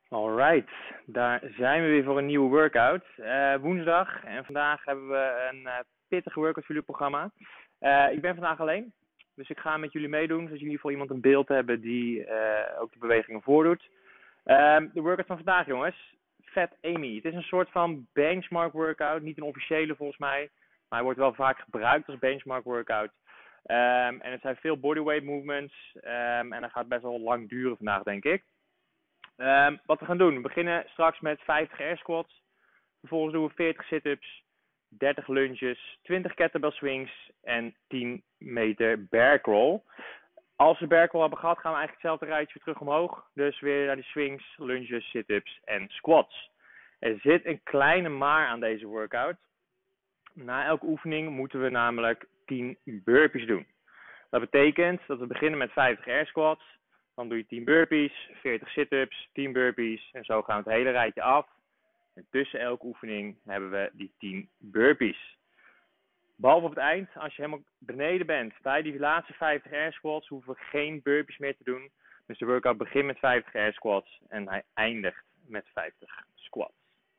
Alright, daar zijn we weer voor een nieuwe workout. Woensdag en vandaag hebben we een pittige workout voor jullie programma. Ik ben vandaag alleen, dus ik ga met jullie meedoen, zodat jullie in ieder geval iemand in beeld hebben die ook de bewegingen voordoet. De workout van vandaag, jongens, Fat Amy. Het is een soort van benchmark workout, niet een officiële volgens mij, maar hij wordt wel vaak gebruikt als benchmark workout. En het zijn veel bodyweight movements en dat gaat best wel lang duren vandaag, denk ik. Wat we gaan doen, we beginnen straks met 50 air squats. Vervolgens doen we 40 sit-ups, 30 lunges, 20 kettlebell swings en 10 meter bear crawl. Als we de bear crawl hebben gehad, gaan we eigenlijk hetzelfde rijtje weer terug omhoog. Dus weer naar die swings, lunges, sit-ups en squats. Er zit een kleine maar aan deze workout. Na elke oefening moeten we namelijk 10 burpees doen. Dat betekent dat we beginnen met 50 air squats. Dan doe je 10 burpees, 40 sit-ups, 10 burpees en zo gaan we het hele rijtje af. En tussen elke oefening hebben we die 10 burpees. Behalve op het eind, als je helemaal beneden bent bij die laatste 50 air squats, hoeven we geen burpees meer te doen. Dus de workout begint met 50 air squats en hij eindigt met 50 squats.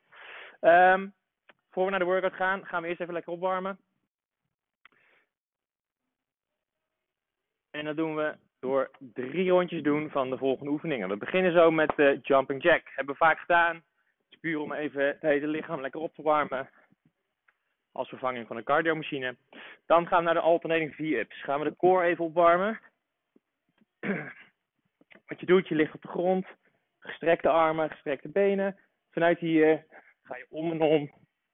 Voor we naar de workout gaan, gaan we eerst even lekker opwarmen. En dat doen we door 3 rondjes doen van de volgende oefeningen. We beginnen zo met de jumping jack. Hebben we vaak gedaan. Het is puur om even het hele lichaam lekker op te warmen. Als vervanging van een cardiomachine. Dan gaan we naar de alternating V-ups. Gaan we de core even opwarmen. Wat je doet, je ligt op de grond. Gestrekte armen, gestrekte benen. Vanuit hier ga je om en om.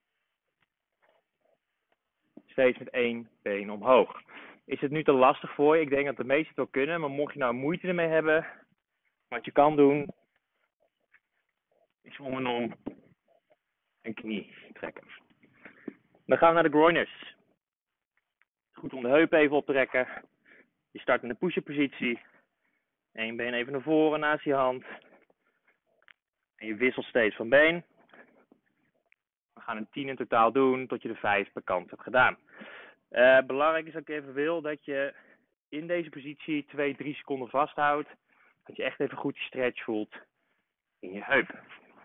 Steeds met 1 been omhoog. Is het nu te lastig voor je? Ik denk dat de meesten het wel kunnen. Maar mocht je nou moeite ermee hebben. Wat je kan doen. Is om en om. Een knie trekken. Dan gaan we naar de groiners. Goed om de heup even op te rekken. Je start in de push-up positie. Eén been even naar voren naast je hand. En je wisselt steeds van been. We gaan een 10 in totaal doen tot je de 5 per kant hebt gedaan. Belangrijk is dat ik even wil dat je in deze positie 2-3 seconden vasthoudt. Dat je echt even goed die stretch voelt in je heup.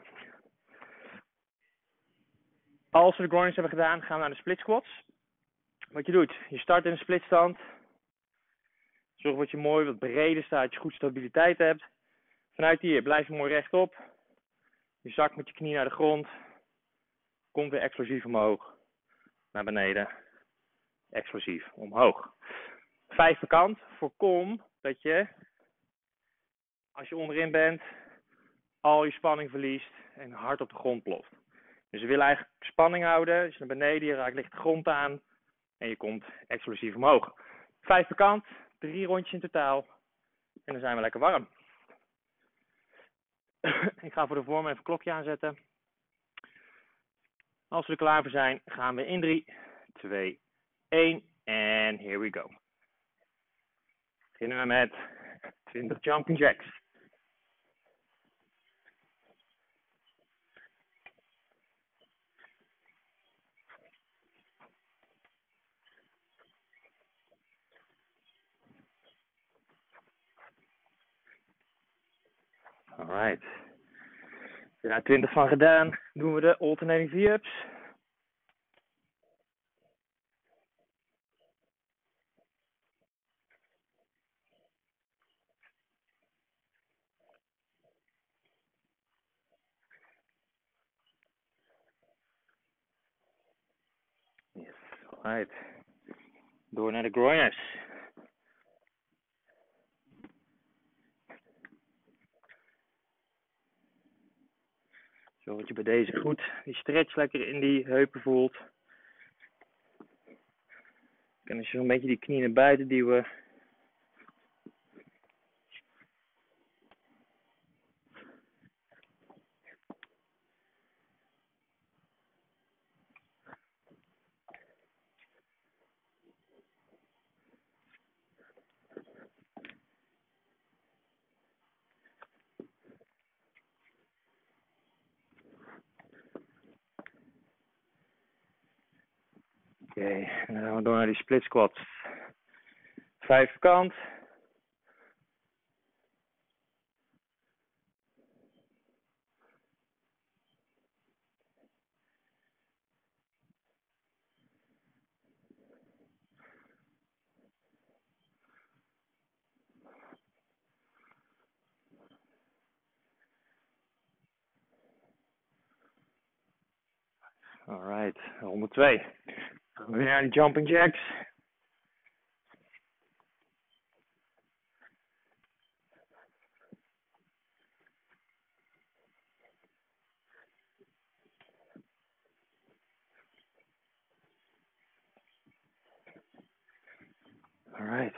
Als we de groiners hebben gedaan, gaan we naar de split squats. Wat je doet, je start in een splitstand. Zorg dat je mooi wat breder staat, dat je goed stabiliteit hebt. Vanuit hier blijf je mooi rechtop. Je zakt met je knie naar de grond. Komt weer explosief omhoog. Naar beneden. Explosief omhoog. 5 per kant. Voorkom dat je, als je onderin bent, al je spanning verliest en hard op de grond ploft. Dus we willen eigenlijk spanning houden. Dus naar beneden, je raakt licht de grond aan. En je komt explosief omhoog. 5 per kant. 3 rondjes in totaal. En dan zijn we lekker warm. Ik ga voor de vorm even een klokje aanzetten. Als we er klaar voor zijn, gaan we in 3, 2, 1 en here we go. Beginnen we met 20 jumping jacks. Alright. Als we daar 20 van gedaan, doen we de alternating V-ups. Yes, alright. Door naar de groiners. Zodat je bij deze goed die stretch lekker in die heupen voelt. En als je zo'n beetje die knie naar buiten duwen. Oké, en dan gaan we door naar die split squats. 5 kant. Oké, Alright, ronde 2. Gaan we weer naar de jumping jacks. Alright.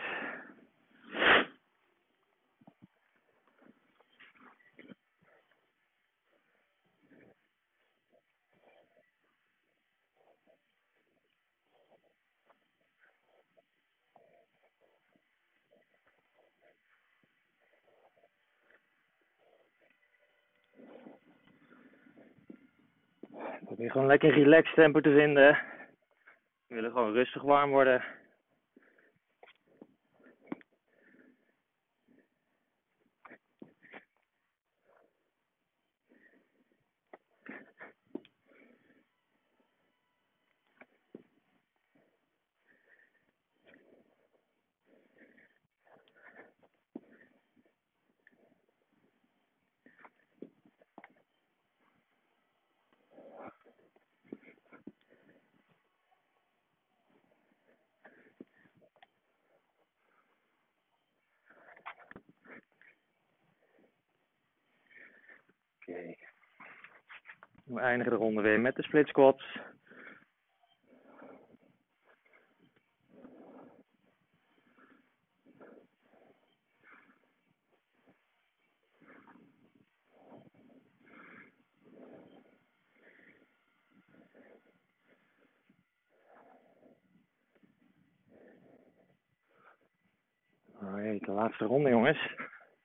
Probeer gewoon lekker een relaxed tempo te vinden. We willen gewoon rustig warm worden. Oké. We eindigen de ronde weer met de split squats. Alright, de laatste ronde jongens.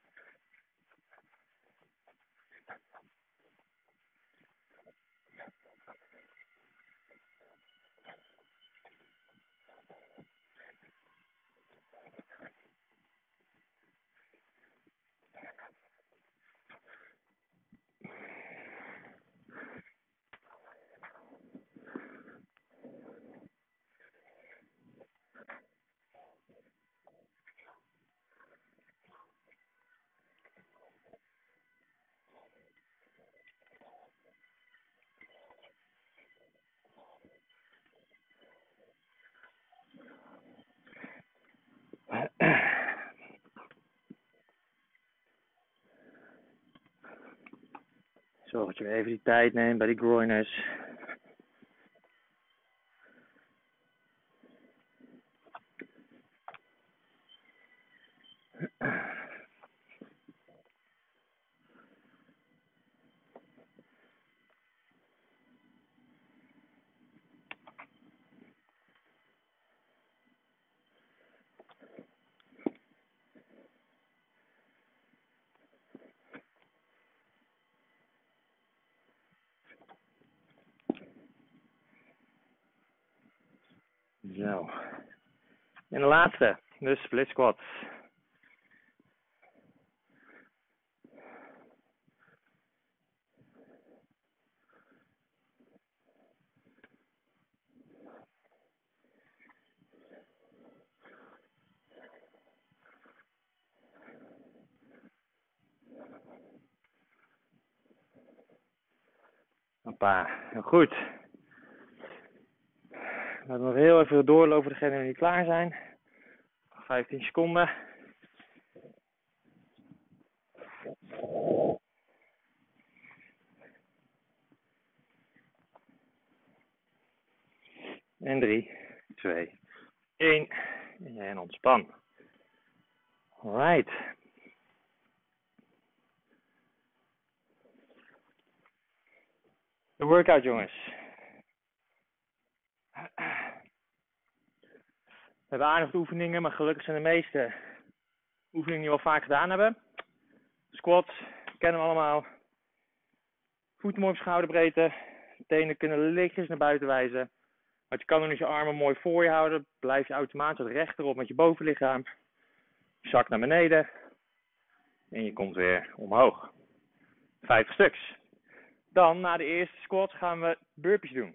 Zorg dat je weer even die tijd neemt bij die groiners. Zo. En de laatste, de split squats. Hoppa, heel goed. Laten we nog heel even doorlopen voor degenen die niet klaar zijn. 15 seconden. En 3, 2, 1. En ontspan. Alright. De workout jongens. We hebben aardig oefeningen, maar gelukkig zijn de meeste oefeningen die we al vaak gedaan hebben. Squats, kennen we allemaal. Voeten mooi op schouderbreedte. Tenen kunnen lichtjes naar buiten wijzen. Want je kan doen is je armen mooi voor je houden. Blijf je automatisch wat rechterop met je bovenlichaam. Zak naar beneden. En je komt weer omhoog. 50 stuks. Dan, na de eerste squats, gaan we burpees doen.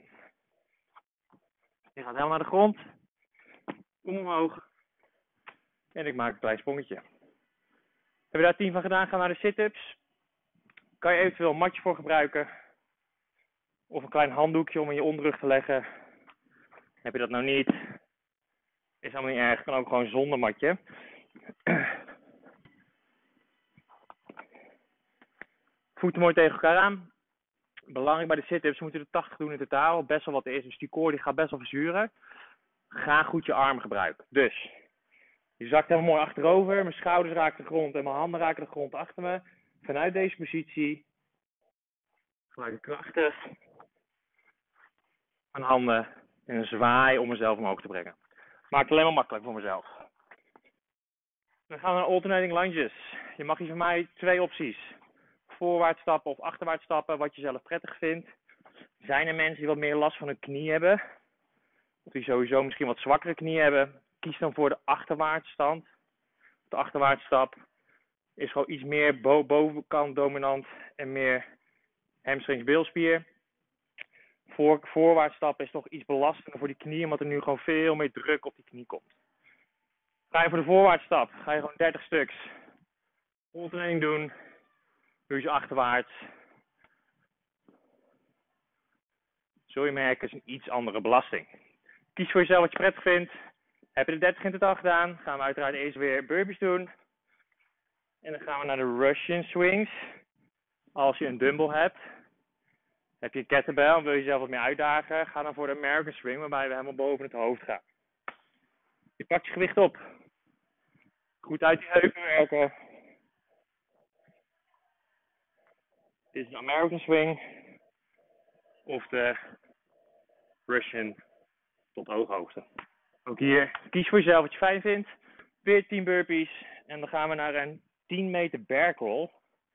Je gaat helemaal naar de grond. Kom omhoog. En ik maak een klein sprongetje. Heb je daar 10 van gedaan, gaan we naar de sit-ups. Kan je eventueel een matje voor gebruiken. Of een klein handdoekje om in je onderrug te leggen. Heb je dat nou niet? Is allemaal niet erg. Kan ook gewoon zonder matje. Voeten mooi tegen elkaar aan. Belangrijk bij de sit-ups, moeten er 80 doen in totaal. Best wel wat is. Dus die core die gaat best wel verzuren. Ga goed je armen gebruiken. Dus, je zakt helemaal mooi achterover. Mijn schouders raken de grond en mijn handen raken de grond achter me. Vanuit deze positie. Gelijk krachtig. Mijn handen in een zwaai om mezelf omhoog te brengen. Maakt het alleen maar makkelijk voor mezelf. Dan gaan we naar alternating lunges. Je mag hier van mij 2 opties. Voorwaarts stappen of achterwaarts stappen, wat je zelf prettig vindt. Zijn er mensen die wat meer last van hun knie hebben? Of die sowieso misschien wat zwakkere knie hebben? Kies dan voor de achterwaarts stand. De achterwaarts stap is gewoon iets meer bovenkant dominant en meer hamstrings bilspier. Voorwaarts stappen is toch iets belastender voor die knie, omdat er nu gewoon veel meer druk op die knie komt. Ga je voor de voorwaarts stap, ga je gewoon 30 stuks roltraining doen. Doe je ze achterwaarts. Zul je merken, is een iets andere belasting. Kies voor jezelf wat je prettig vindt. Heb je de 30 in totaal gedaan, gaan we uiteraard eerst weer burpees doen. En dan gaan we naar de Russian swings. Als je een dumbbell hebt. Heb je een kettlebell en wil je jezelf wat meer uitdagen, ga dan voor de American swing, waarbij we helemaal boven het hoofd gaan. Je pakt je gewicht op. Goed uit die heupen werken. Dit is de American swing. Of de Russian tot ooghoogte. Ook hier, kies voor jezelf wat je fijn vindt. Weer 10 burpees. En dan gaan we naar een 10 meter bear crawl.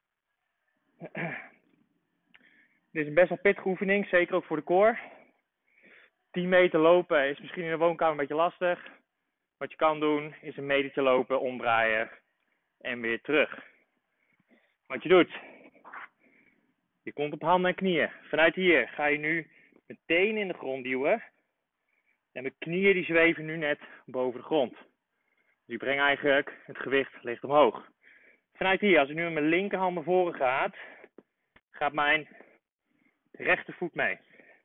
Dit is een best wel pittige oefening, zeker ook voor de core. 10 meter lopen is misschien in de woonkamer een beetje lastig. Wat je kan doen, is een metertje lopen, omdraaien en weer terug. Wat je doet, je komt op handen en knieën. Vanuit hier ga je nu meteen in de grond duwen. En de knieën die zweven nu net boven de grond. Dus ik breng eigenlijk het gewicht licht omhoog. Vanuit hier, als ik nu met mijn linkerhand naar voren ga, gaat mijn rechtervoet mee.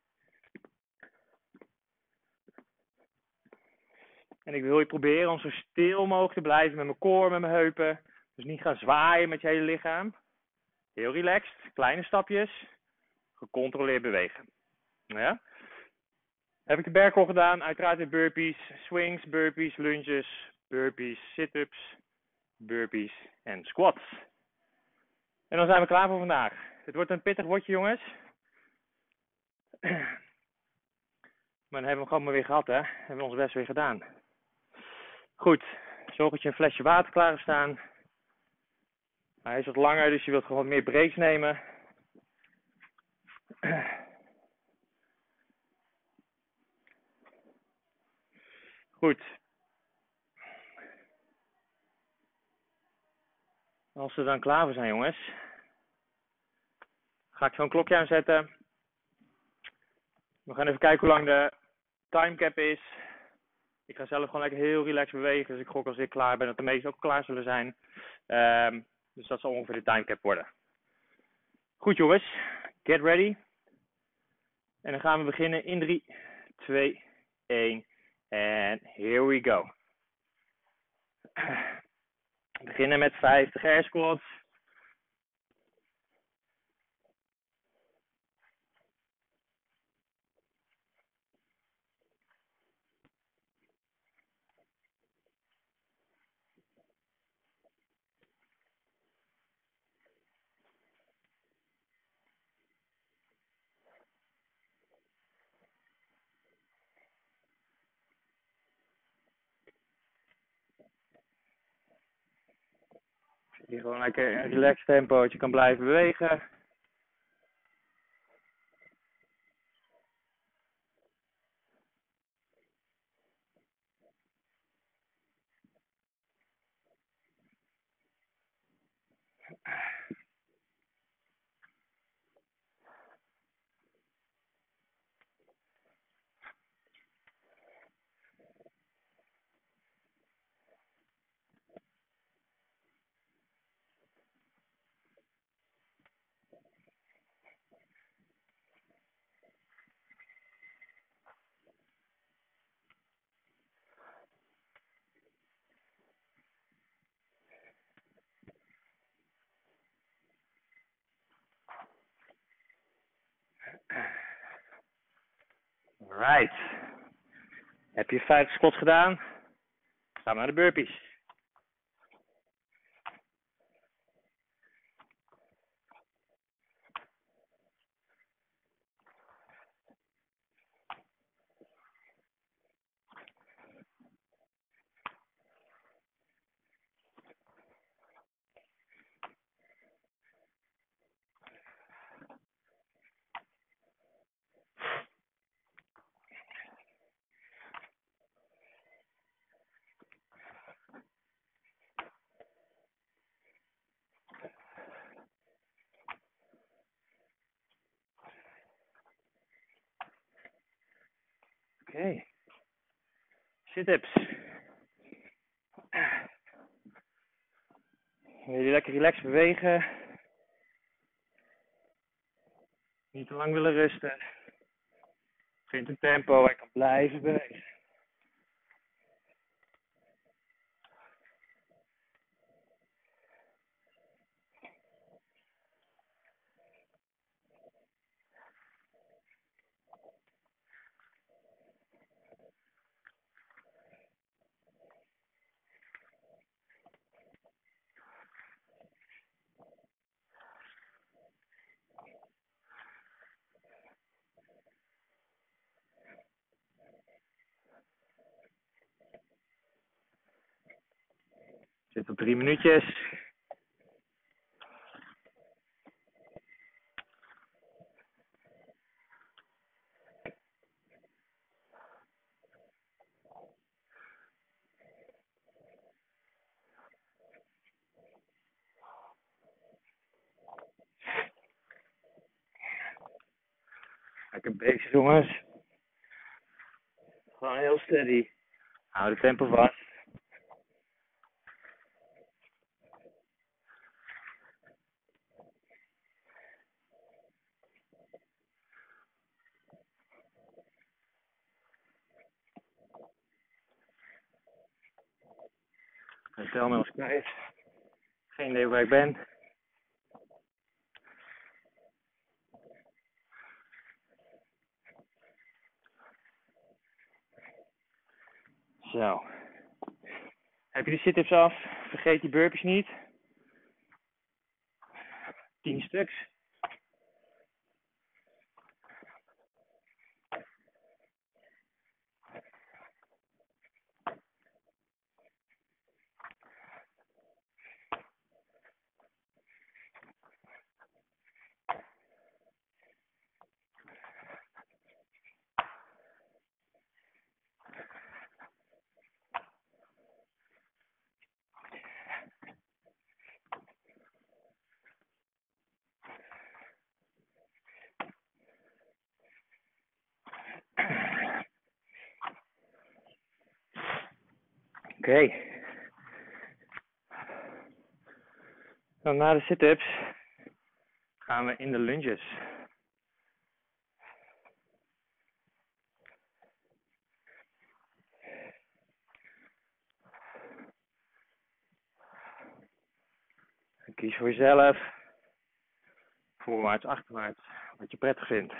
En ik wil je proberen om zo stil mogelijk te blijven met mijn core, met mijn heupen. Dus niet gaan zwaaien met je hele lichaam. Heel relaxed, kleine stapjes. Gecontroleerd bewegen. Ja? Heb ik de bear crawl gedaan, uiteraard weer burpees, swings, burpees, lunges, burpees, sit-ups, burpees en squats. En dan zijn we klaar voor vandaag. Het wordt een pittig woordje, jongens. Maar dan hebben we gewoon maar weer gehad, hè. Hebben we ons best weer gedaan. Goed, zorg dat je een flesje water klaar hebt staan. Hij is wat langer, dus je wilt gewoon meer breaks nemen. Goed. Als we dan klaar voor zijn, jongens, ga ik zo'n klokje aanzetten. We gaan even kijken hoe lang de timecap is. Ik ga zelf gewoon lekker heel relaxed bewegen. Dus ik gok als ik klaar ben dat de meesten ook klaar zullen zijn. Dus dat zal ongeveer de timecap worden. Goed, jongens. Get ready. En dan gaan we beginnen in 3, 2, 1. En here we go. We beginnen met 50 air squats. Hier gewoon lekker een relaxed tempo, dat je kan blijven bewegen. Alright. Heb je 50 squats gedaan? Gaan we naar de burpees. Oké. Sit-ups. Wil je lekker relaxed bewegen? Niet te lang willen rusten. Vind een tempo waar je kan blijven bewegen. Zit op 3 minuutjes. Lekker bezig, jongens. Gewoon heel steady. Hou de tempo vast. Stel me eens kwijt. Geen idee waar ik ben. Zo. Heb je de sit-ups af? Vergeet die burpees niet. 10 stuks. Oké. Dan na de sit-ups gaan we in de lunges. Kies voor jezelf. Voorwaarts, achterwaarts. Wat je prettig vindt.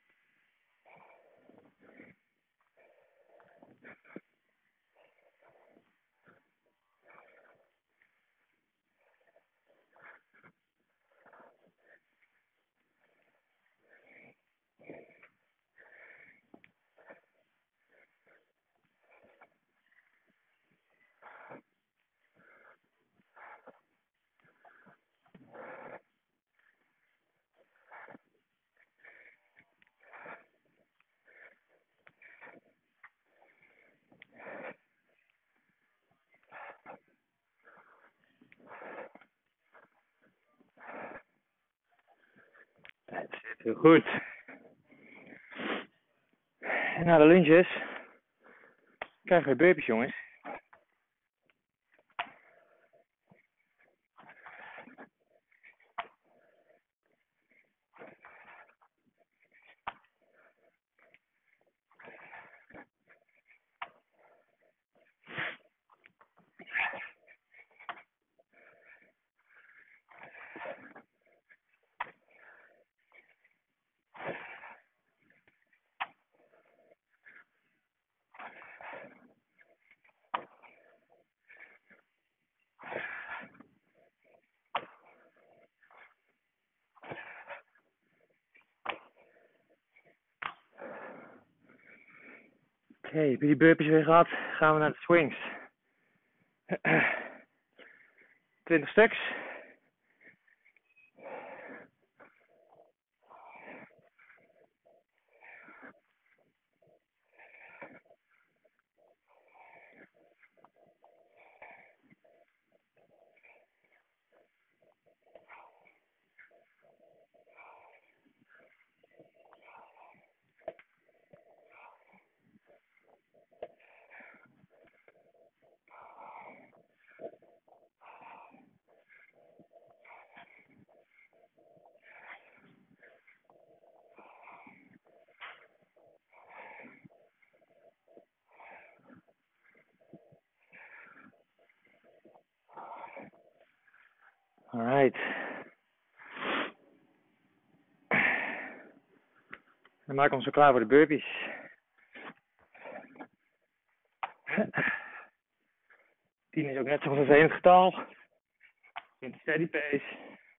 Dat zit heel goed. En na de lunges krijgen we burpees, jongens. Oké, heb je die burpees weer gehad? Gaan we naar de swings. 20 stuks. Alright. Dan maken we ons zo klaar voor de burpees. 10 is ook net zo'n vervelend getal. In steady pace.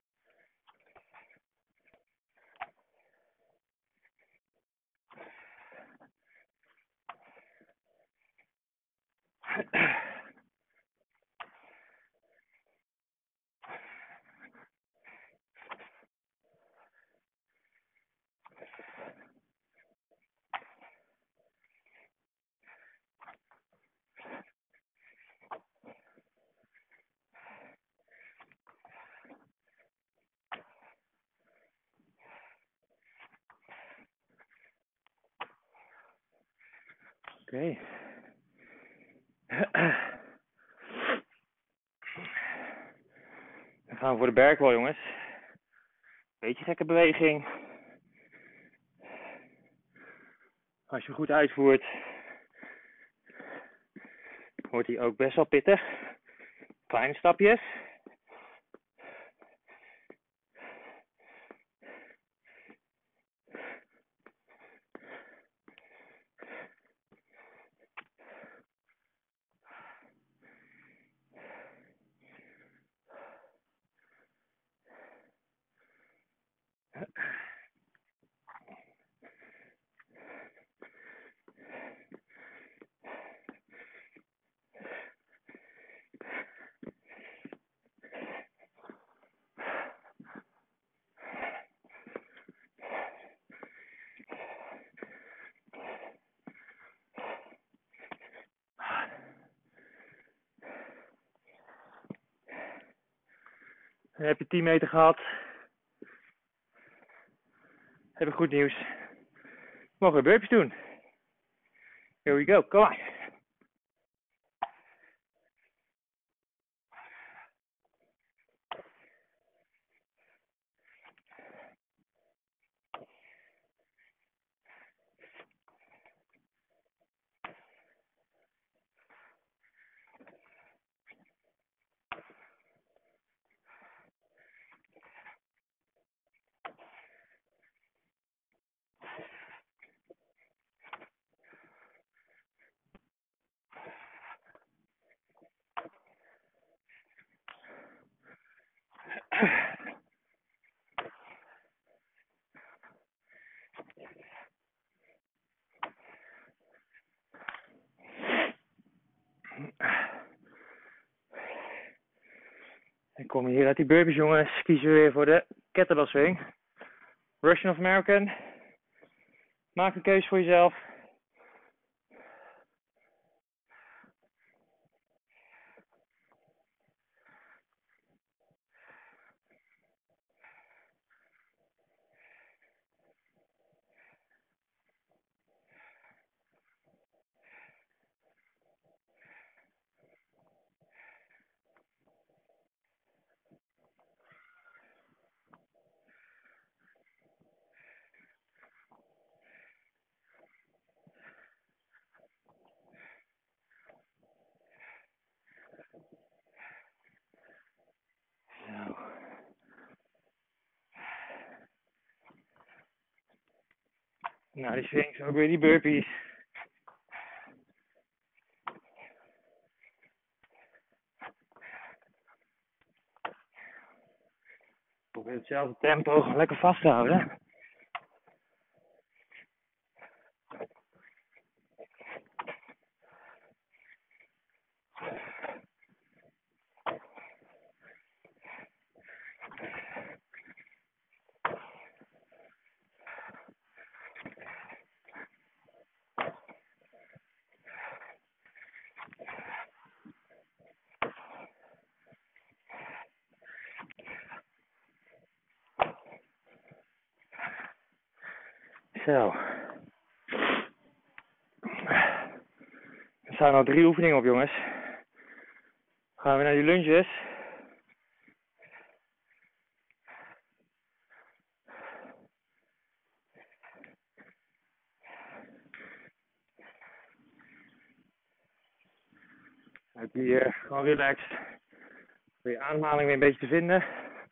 Oké. Dan gaan we voor de bergwal, jongens. Beetje gekke beweging. Als je hem goed uitvoert, wordt hij ook best wel pittig. Kleine stapjes. Dan heb je 10 meter gehad. Heb ik goed nieuws. Mogen we burpees doen. Here we go, come on. En kom je hier uit die burpees, jongens, kiezen we weer voor de kettlebell swing. Russian of American. Maak een keuze voor jezelf. Zo. Nou, die swings, ook weer die burpees. Probeer hetzelfde tempo lekker vast te houden. Zo. Er staan al 3 oefeningen op, jongens. Gaan we naar die lunges. Ook hier gewoon relaxed. Voor je ademhaling weer een beetje te vinden.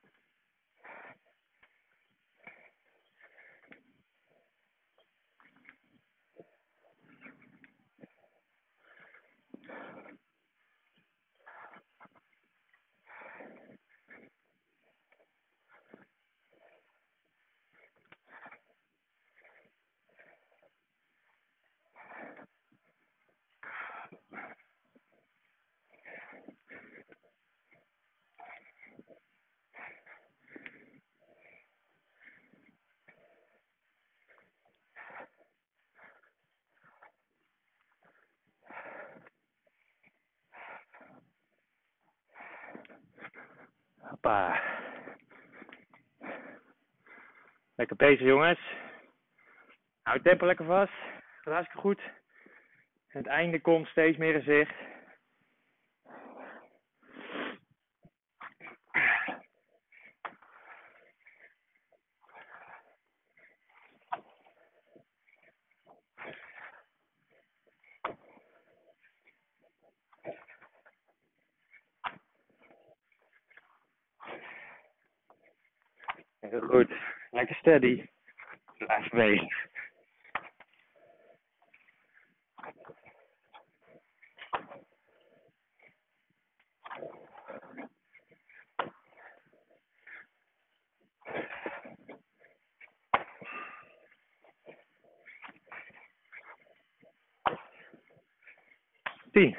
Hoppa. Lekker bezig, jongens. Hou het tempo lekker vast. Gaat hartstikke goed. Het einde komt steeds meer in zicht. Heel goed. Lekker steady. Blijf mee. Tien.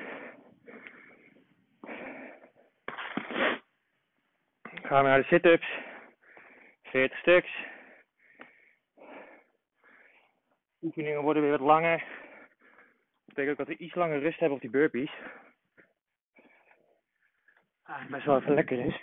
Gaan we naar de sit-ups. 40 stuks. Oefeningen worden weer wat langer. Dat betekent ook dat we iets langer rust hebben op die burpees. Eigenlijk best wel even lekker is.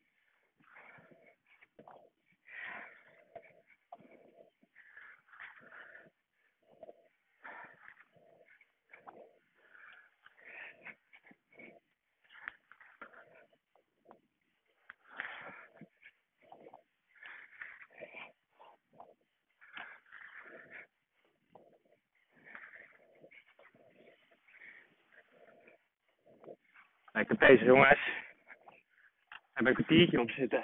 Lekker bezig, jongens. We hebben een kwartiertje op zitten.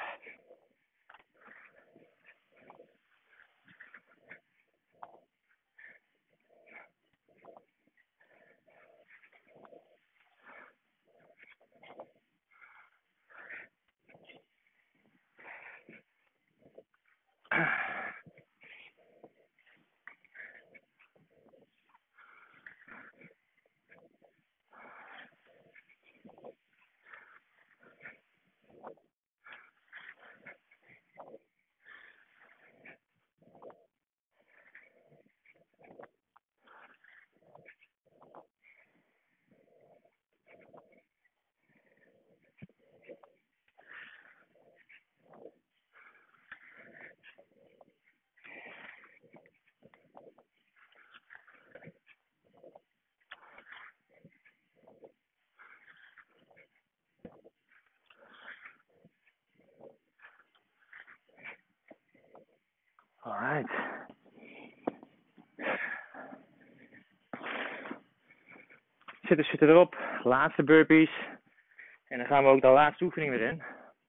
Alright. Zitten erop. Laatste burpees. En dan gaan we ook de laatste oefening erin.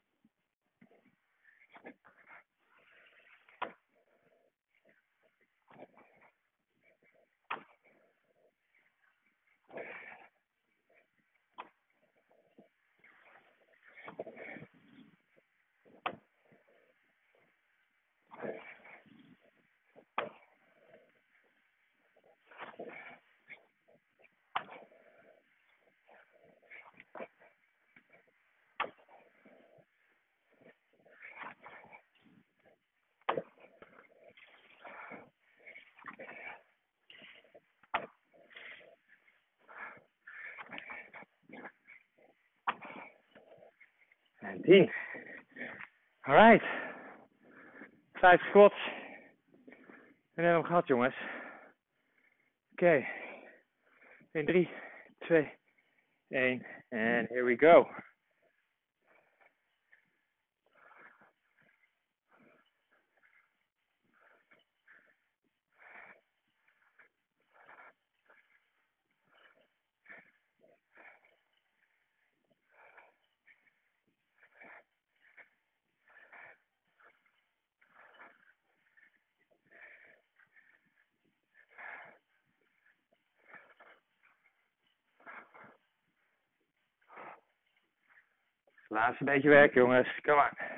En 10. Alright. 5 squats. En hebben we hem gehad, jongens. Oké. In 3, 2, 1. En here we go. Laatste beetje werk, jongens. Kom maar.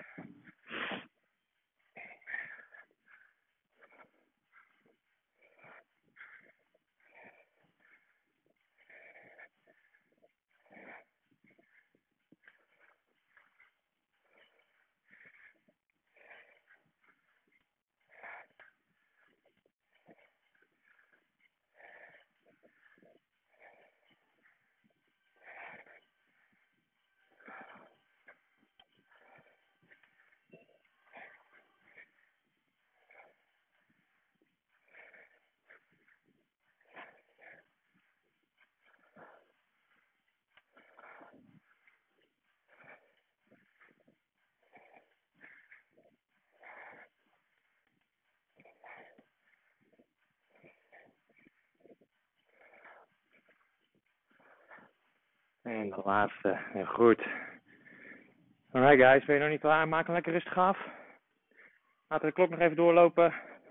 En de laatste. Heel goed. Alright guys, ben je nog niet klaar? Maak hem lekker rustig af. Laten we de klok nog even doorlopen.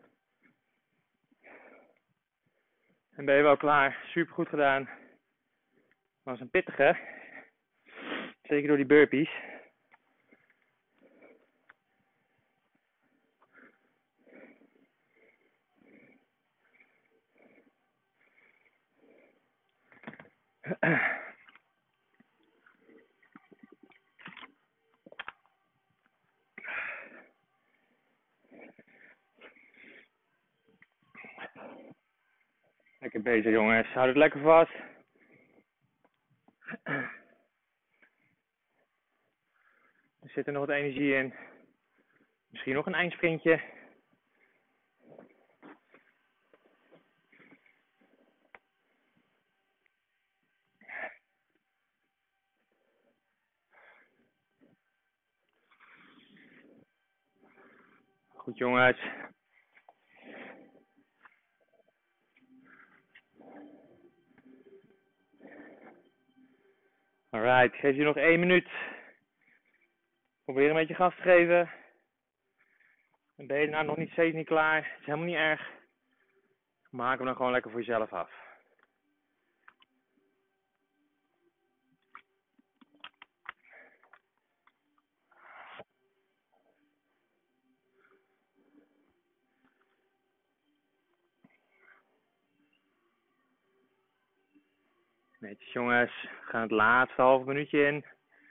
En ben je wel klaar. Super goed gedaan. Dat was een pittige. Zeker door die burpees. Lekker bezig, jongens. Houd het lekker vast. Er zit er nog wat energie in. Misschien nog een eindsprintje. Goed, jongens. Alright, ik geef je nog 1 minuut. Probeer een beetje gas te geven. En ben je nou nog steeds niet klaar? Het is helemaal niet erg. Maak hem dan gewoon lekker voor jezelf af. Netjes, jongens. We gaan het laatste halve minuutje in.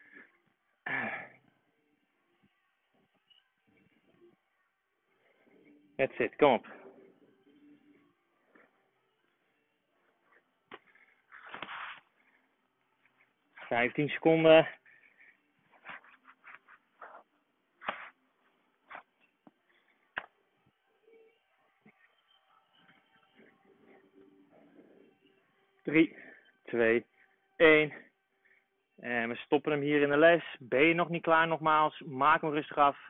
That's it, kom op. « 15 seconden. Drie, 2, 1. En we stoppen hem hier in de les. Ben je nog niet klaar nogmaals? Maak hem rustig af.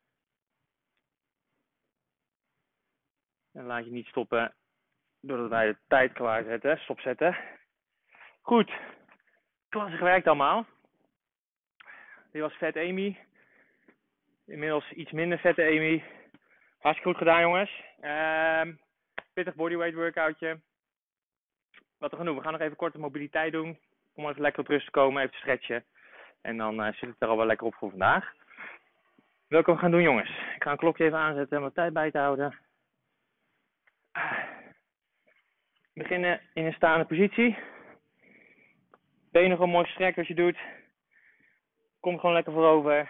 En laat je niet stoppen doordat wij de tijd klaarzetten. Stopzetten. Goed. Klasse gewerkt allemaal. Dit was Vet Amy. Inmiddels iets minder vette Amy. Hartstikke goed gedaan, jongens. Pittig bodyweight workoutje. Wat we gaan doen, we gaan nog even korte mobiliteit doen. Om even lekker tot rust te komen, even te stretchen. En dan zit het er al wel lekker op voor vandaag. Welke we gaan doen, jongens? Ik ga een klokje even aanzetten om wat tijd bij te houden. We beginnen in een staande positie. Benen gewoon mooi strekken als je doet. Kom gewoon lekker voorover.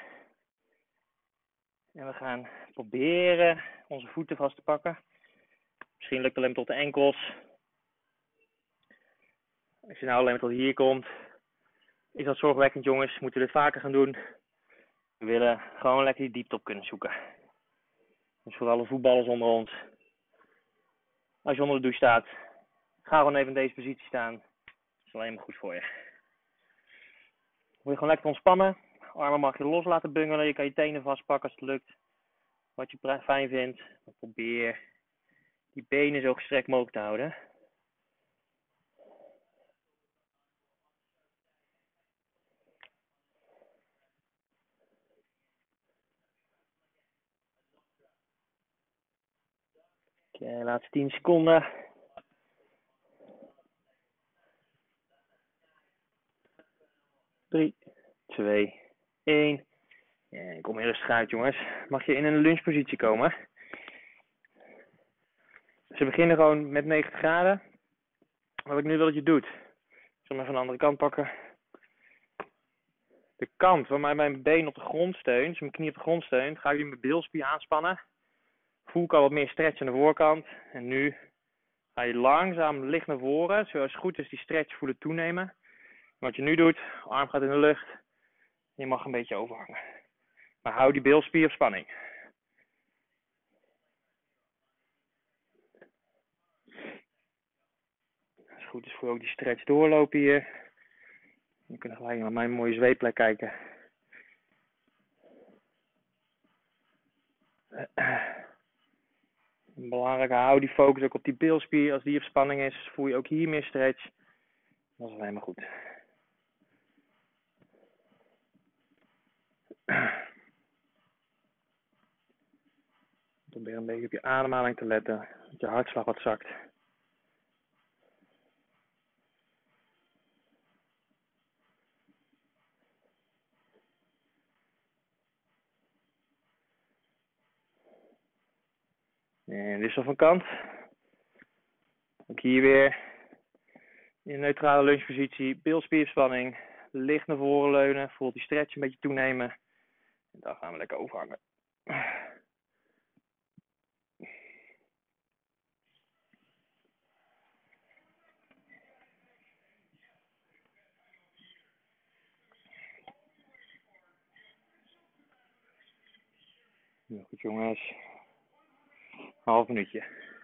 En we gaan proberen onze voeten vast te pakken. Misschien lukt het alleen tot de enkels. Als je nou alleen maar tot hier komt, is dat zorgwekkend, jongens. Moeten we dit vaker gaan doen. We willen gewoon lekker die diepte op kunnen zoeken. Dus voor alle voetballers onder ons. Als je onder de douche staat, ga gewoon even in deze positie staan. Dat is alleen maar goed voor je. Wil je gewoon lekker ontspannen. Armen mag je los laten bungelen. Je kan je tenen vastpakken als het lukt. Wat je fijn vindt. Maar probeer die benen zo gestrekt mogelijk te houden. Oké, laatste 10 seconden. 3, 2, 1. Ja, kom hier rustig uit, jongens. Mag je in een lunchpositie komen. Ze beginnen gewoon met 90 graden. Wat ik nu wil dat je doet. Ik zal hem even aan de andere kant pakken. De kant waar mijn been op de grond steunt, dus mijn knie op de grond steunt, ga ik nu mijn bilspier aanspannen. Voel ik al wat meer stretch aan de voorkant. En nu ga je langzaam licht naar voren, zoals het goed is die stretch voelen toenemen. Wat je nu doet, arm gaat in de lucht. Je mag een beetje overhangen. Maar hou die bilspier op spanning. Als het goed is, voel je ook die stretch doorlopen hier. Je kunt gelijk naar mijn mooie zweetplek kijken. Belangrijk, hou die focus ook op die bilspier. Als die op spanning is, voel je ook hier meer stretch. Dat is alleen maar goed. Probeer een beetje op je ademhaling te letten. Dat je hartslag wat zakt. En wissel van kant. Ook hier weer in een neutrale lungepositie. Bilspierspanning. Licht naar voren leunen. Voel die stretch een beetje toenemen. En dan gaan we lekker overhangen. Ja, goed jongens. Half minuutje.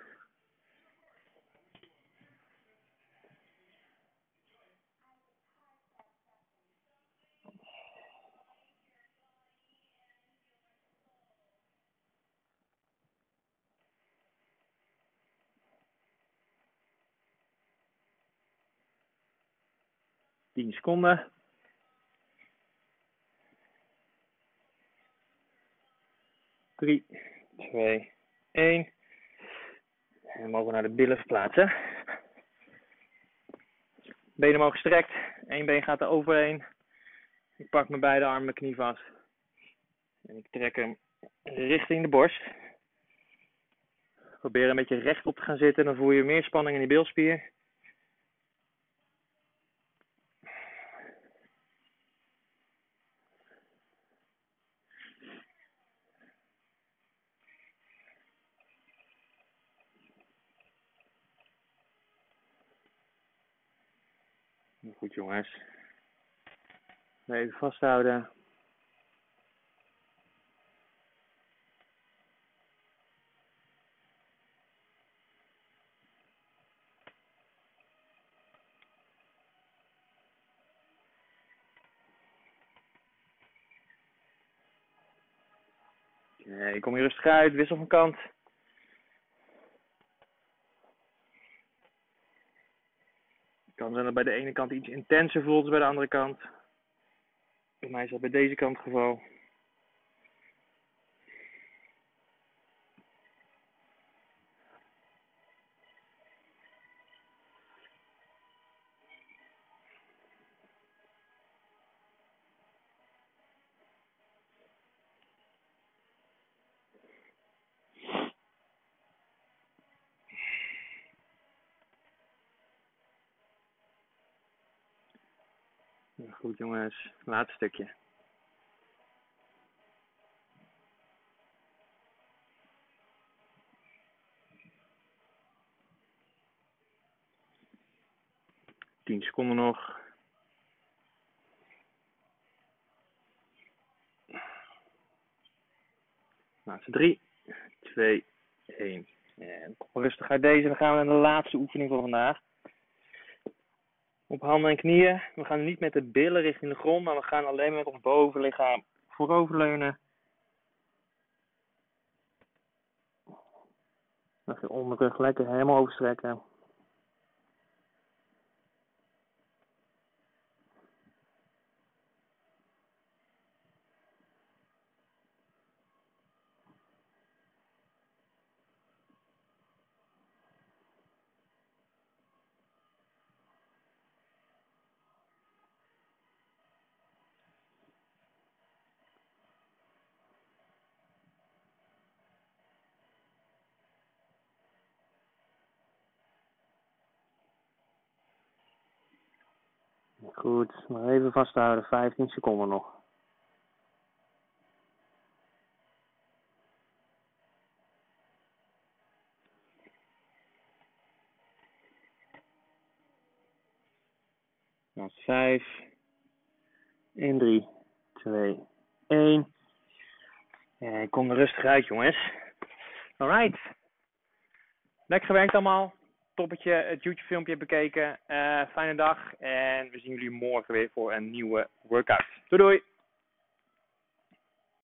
Tien seconden. 3, 2, 1. En we mogen naar de billen verplaatsen. Benen mogen gestrekt. Eén been gaat er overheen. Ik pak mijn beide armen mijn knie vast. En ik trek hem richting de borst. Probeer een beetje rechtop te gaan zitten. Dan voel je meer spanning in die bilspier. Goed jongens. Even vasthouden. Ik kom hier rustig uit. Wissel van kant. Het kan zijn dat bij de ene kant iets intenser voelt dan bij de andere kant. Bij mij is dat bij deze kant het geval. Goed jongens, laatste stukje. Tien seconden nog. Laatste 3, 2, 1. En rustig uit deze. Dan gaan we naar de laatste oefening van vandaag. Op handen en knieën. We gaan niet met de billen richting de grond, maar we gaan alleen met ons bovenlichaam vooroverleunen. Dan je onderrug lekker helemaal overstrekken. Goed, maar even vasthouden, 15 seconden nog. Dan 5, in 3, 2, 1. En kom er rustig uit, jongens. Alright. Lekker gewerkt allemaal. Toppetje het YouTube filmpje bekeken. Fijne dag. En we zien jullie morgen weer voor een nieuwe workout. Doei doei.